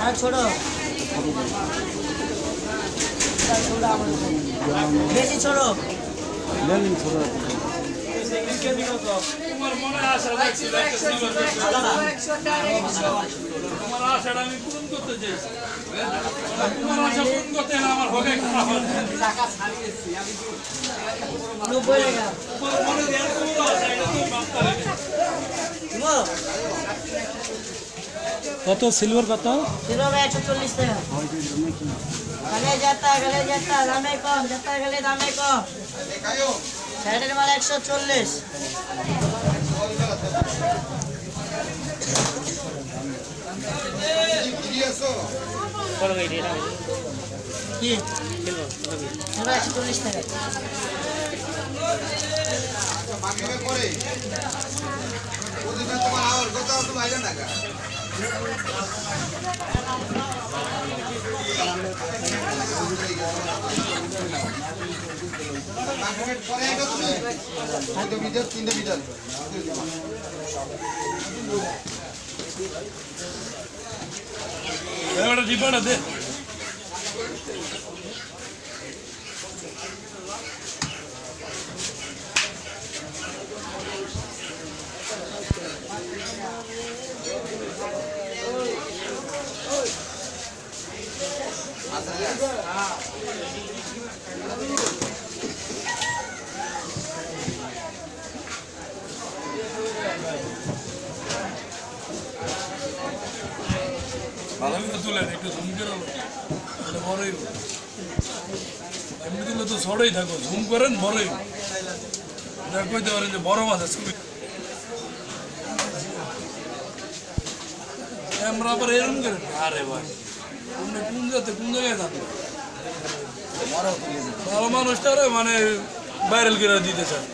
ছোট বেশি ছোট তোমার মনে আশা রাখছি তোমার আশাটা আমি পূরণ করতে চাইছি তোমার আশা পূরণ করতে না আমার হবে খারাপ কত সিলভার কত? সিলভার 140 টাকা। গেলে যেতা দামে কম, যেতা গেলে দামে কম। শার্টের মাল 140। কি? সিলভার 140 টাকা। ডিব্বাটা দে ভালো করে তুলেন একটু ঝুম করে বড়ই এমনি তুলে তো ছড়াই থাকো ঝুম করেন বড়ই কইতে পারেন যে বড় মাছ আছে আমরা আবার এরকম করেন আরে ভাই কোন জায়গায় থাকবে ভালো মানুষটারে মানে ভাইরাল করে দিতে চান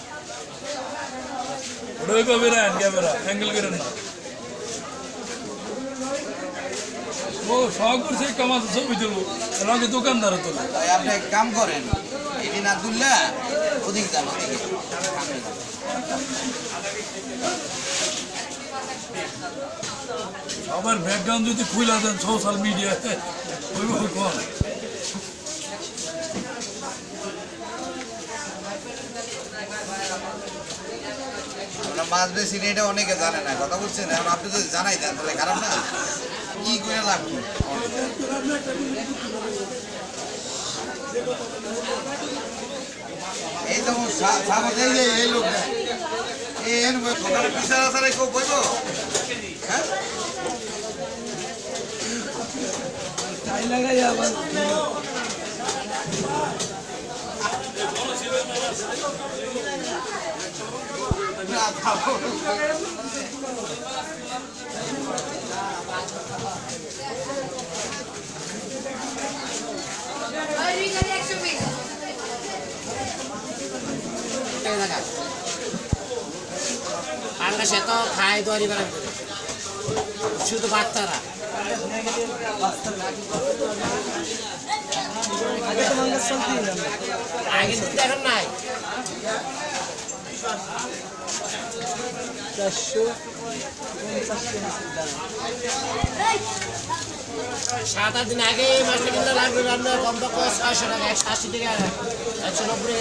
ওটাই পাবে না ক্যামেরা অ্যাঙ্গেল করেন না ও শখ করছে কামাতে ছবি তুলবো আমাকে দোকানদার তোলে আপনি এক কাম করেন এটি না তুললে ওদিক যান ওদিকে সবার ব্যাকগ্রাউন্ড যদি খুলে দেন সোশ্যাল মিডিয়াতে ওইভাবে কর মাছ বেশি এটা অনেকে জানে না কথা বলছেন এখন আপনি যদি জানাই দেন তাহলে খারাপ না কি করে লাভ এই তো এই লোক বিচার আসারে কেউ বইব হ্যাঁ সে তো খায় দড়ি বেড়া শুধু বাচ্চারা আগে দেখেন নাই 7-8 দিন আগে মাছটা কিনতে লাগবে রান্না কমপক্ষে 600 টাকা 180 টাকা 190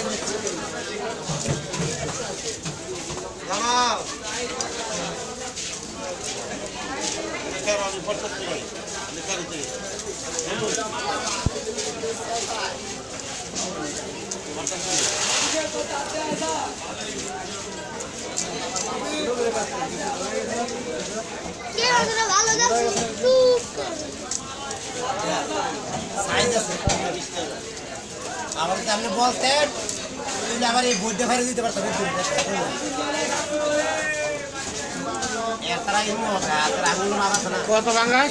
আমার সামনে বলতেন তুই আবার এই বইটা ফেলে দিতে পারতো কত বাঙ্গাস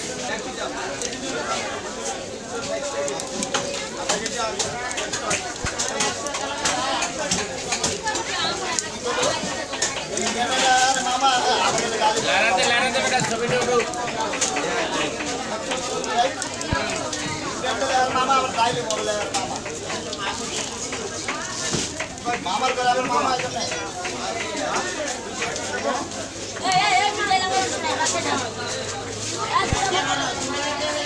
মামার করে আবার মামা এই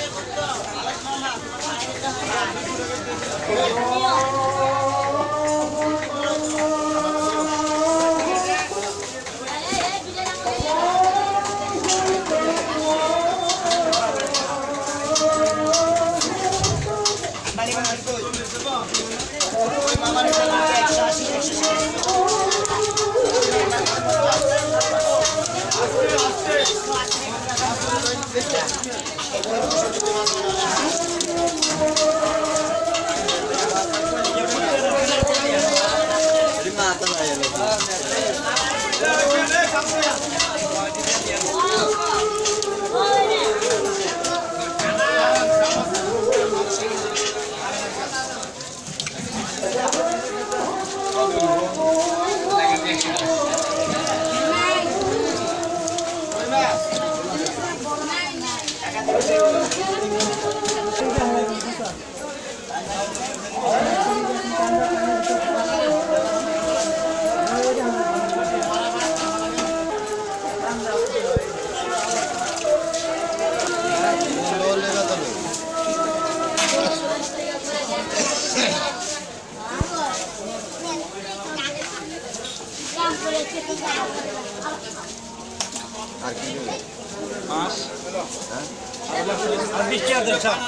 আর কি দেবে? মাছ হ্যাঁ? আর 20 টাকা দেন স্যার।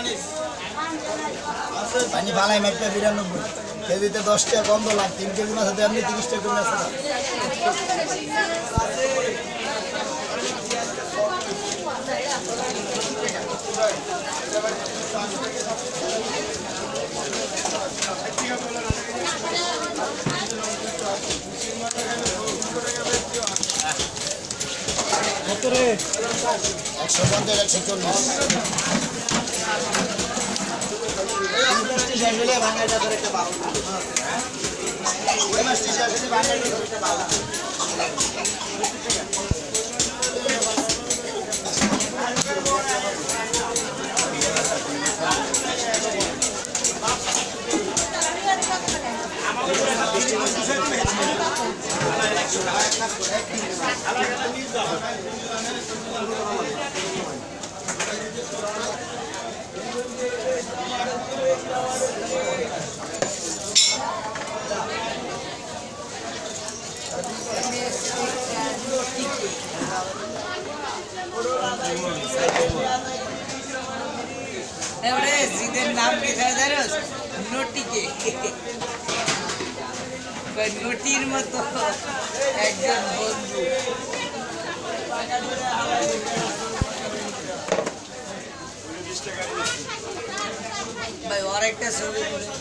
পানি ফালাই মাইপটা 92 কেজিতে 10 টাকা কম লাগ 3 কেজি মাছ আপনি 30 টাকা করে আছে কত রে? 150 140 শেষ হলে ভাঙাটা ধরে একটা পাবো ওই মাছটি শেষ হলে ভাঙাটা ধরে একটা পাবো এবারে জিদের নাম কি জানোস? নটিকে নটির মতো একজন বন্ধু ভাই ওর একটা ছবি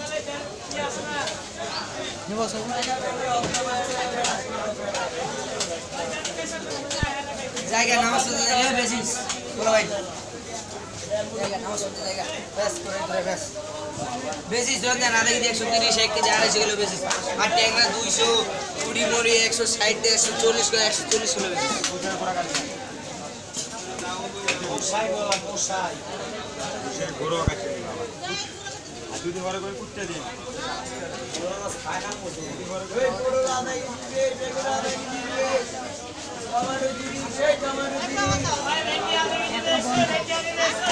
জায়গা নামাজ পড়তে জায়গা বেশিস বলো ভাই জায়গা নামাজ পড়তে জায়গা ব্যাস করে করে ব্যাস বেশিস জন না দেখি 130 1 কেজি 250 কিলো বেশিস আর ট্যাংরা 200 কুড়ি মরি 160 140 করে 140 কিলো বেশিস দুটো ঘরে করে কুটতে দিন